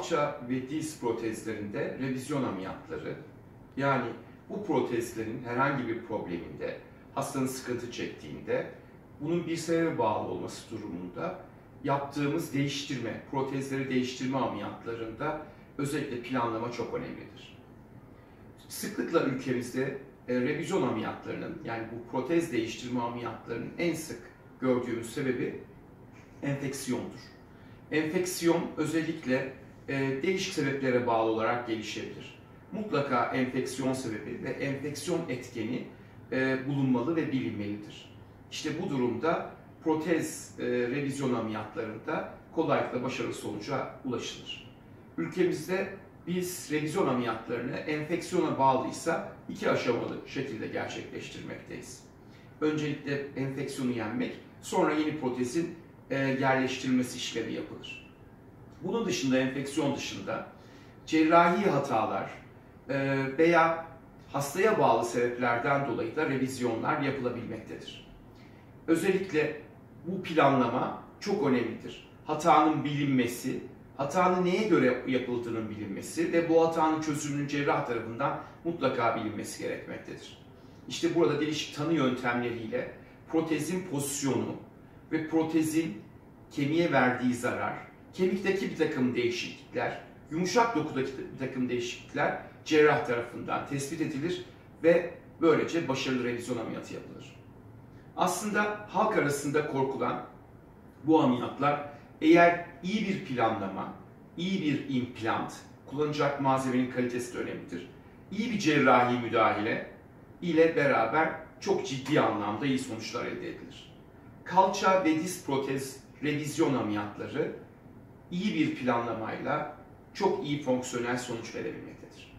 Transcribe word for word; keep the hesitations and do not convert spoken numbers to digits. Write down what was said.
kalça ve diz protezlerinde revizyon ameliyatları, yani bu protezlerin herhangi bir probleminde, hastanın sıkıntı çektiğinde, bunun bir sebebe bağlı olması durumunda yaptığımız değiştirme, protezleri değiştirme ameliyatlarında özellikle planlama çok önemlidir. Sıklıkla ülkemizde e, revizyon ameliyatlarının, yani bu protez değiştirme ameliyatlarının en sık gördüğümüz sebebi enfeksiyondur. Enfeksiyon özellikle e, değişik sebeplere bağlı olarak gelişebilir. Mutlaka enfeksiyon sebebi ve enfeksiyon etkeni e, bulunmalı ve bilinmelidir. İşte bu durumda protez e, revizyon ameliyatlarında kolaylıkla başarılı sonuca ulaşılır. Ülkemizde biz revizyon ameliyatlarını enfeksiyona bağlıysa iki aşamalı şekilde gerçekleştirmekteyiz. Öncelikle enfeksiyonu yenmek, sonra yeni protezin e, yerleştirilmesi işlemi yapılır. Bunun dışında, enfeksiyon dışında cerrahi hatalar e, veya hastaya bağlı sebeplerden dolayı da revizyonlar yapılabilmektedir. Özellikle bu planlama çok önemlidir. Hatanın bilinmesi, hatanın neye göre yapıldığının bilinmesi ve bu hatanın çözümünün cerrah tarafından mutlaka bilinmesi gerekmektedir. İşte burada değişik tanı yöntemleriyle protezin pozisyonu ve protezin kemiğe verdiği zarar, kemikteki bir takım değişiklikler, yumuşak dokudaki bir takım değişiklikler cerrah tarafından tespit edilir ve böylece başarılı revizyon ameliyatı yapılır. Aslında halk arasında korkulan bu ameliyatlar, eğer iyi bir planlama, iyi bir implant, kullanacak malzemenin kalitesi de önemlidir, İyi bir cerrahi müdahale ile beraber çok ciddi anlamda iyi sonuçlar elde edilir. Kalça ve diz protez revizyon ameliyatları iyi bir planlamayla çok iyi fonksiyonel sonuç verebilmektedir.